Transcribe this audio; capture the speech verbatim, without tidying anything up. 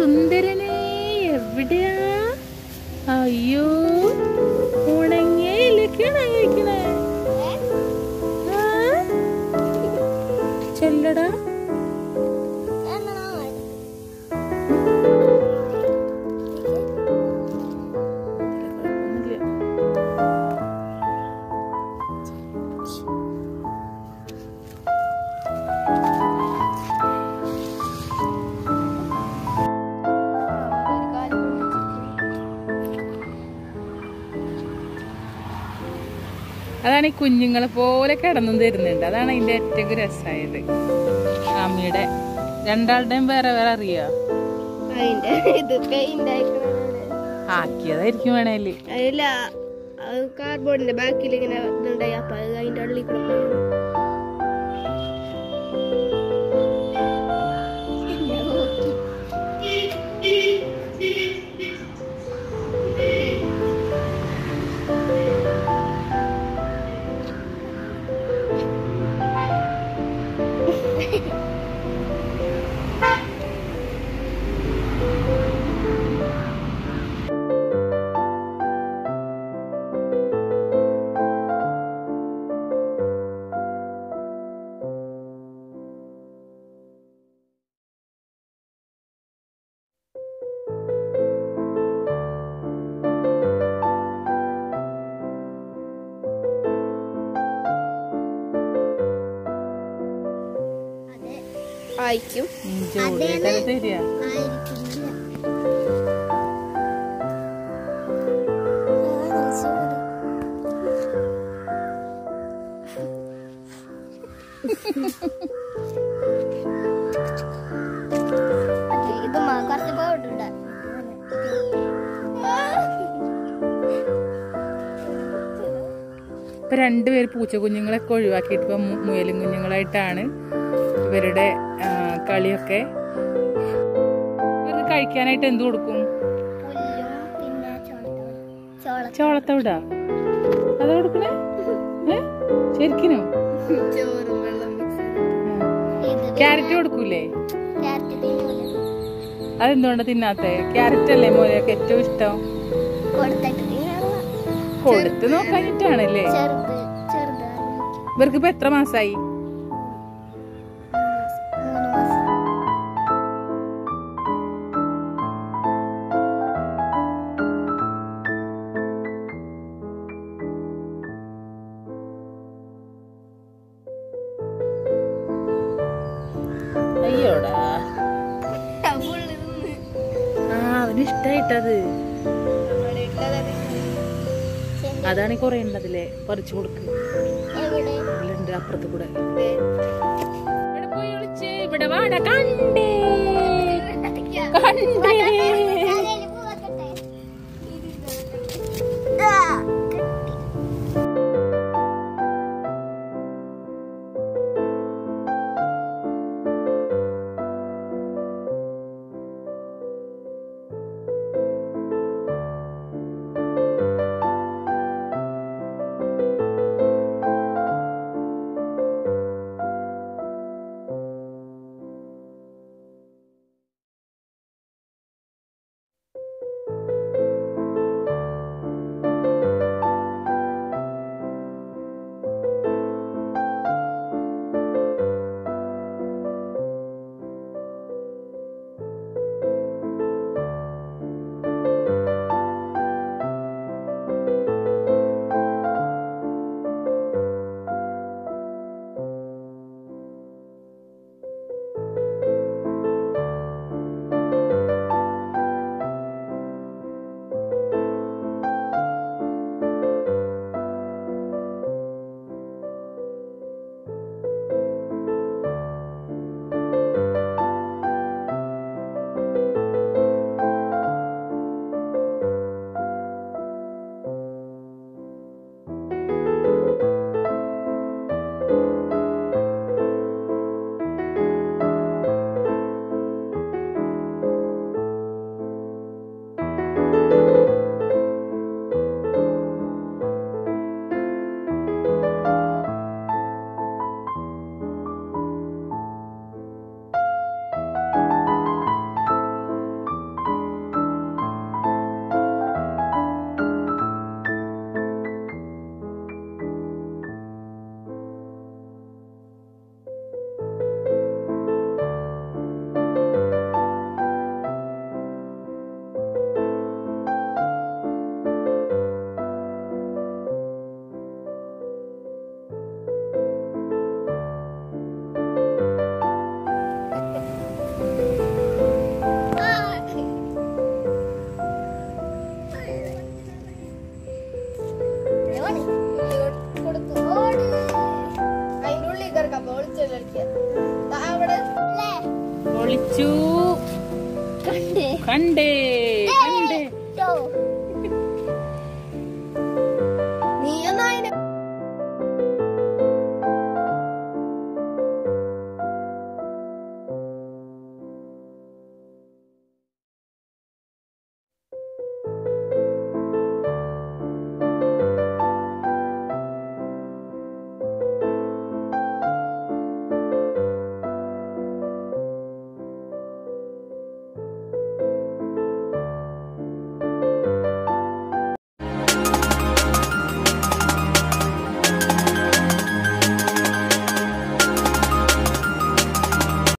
സുന്ദരനെ എവിടെയാ? അയ്യോ ഉണങ്ങിയിലേക്കാണ് കഴിക്കണേ. ചെല്ലടാ അതാണ് ഈ കുഞ്ഞുങ്ങളെ പോലെ കിടന്നും തരുന്നുണ്ട്. അതാണ് അതിന്റെ ഏറ്റവും രസമായത്. അമ്മയുടെ രണ്ടാളുടെയും വേറെ വേറെ അറിയാ ആക്കിയതായിരിക്കും വേണേല്. കാർബോർഡിന്റെ ബാക്കിൽ ഇങ്ങനെ ഇതുണ്ടായി. അപ്പൊ അതിന്റെ ഉള്ളിൽ ആയിരിക്കും. ഇപ്പൊ രണ്ടുപേര് പൂച്ച കുഞ്ഞുങ്ങളൊക്കെ ഒഴിവാക്കിയിട്ട് ഇപ്പൊ മുയലും കുഞ്ഞുങ്ങളായിട്ടാണ് ഇവരുടെ കളിയൊക്കെ. ഇവർക്ക് കഴിക്കാനായിട്ട് എന്ത് കൊടുക്കും? ചോളത്തവിടാ അത് കൊടുക്കണേ? ശരിക്കിനോ? ക്യാരറ്റ് കൊടുക്കൂലേ? അതെന്തുകൊണ്ടാ തിന്നാത്തെ? ക്യാരറ്റ് അല്ലേ മോനെയൊക്കെ ഏറ്റവും ഇഷ്ടം? കൊടുത്ത് നോക്കാനിട്ടാണല്ലേ. ഇവർക്ക് ഇപ്പൊ എത്ര മാസായി? അയ്യോടാ ആ അവന് ഇഷ്ടായിട്ടത്. അതാണ് കൊറേ ഉണ്ടതില്ലേ, പറിച്ചു കൊടുക്ക്. അപ്പുറത്ത് കൂടെ ഇവിടെ പോയി വിളിച്ച് ഇവിടെ വാട കണ്ടേ കണ്ടേ ഒളിച്ചു കണ്ടേ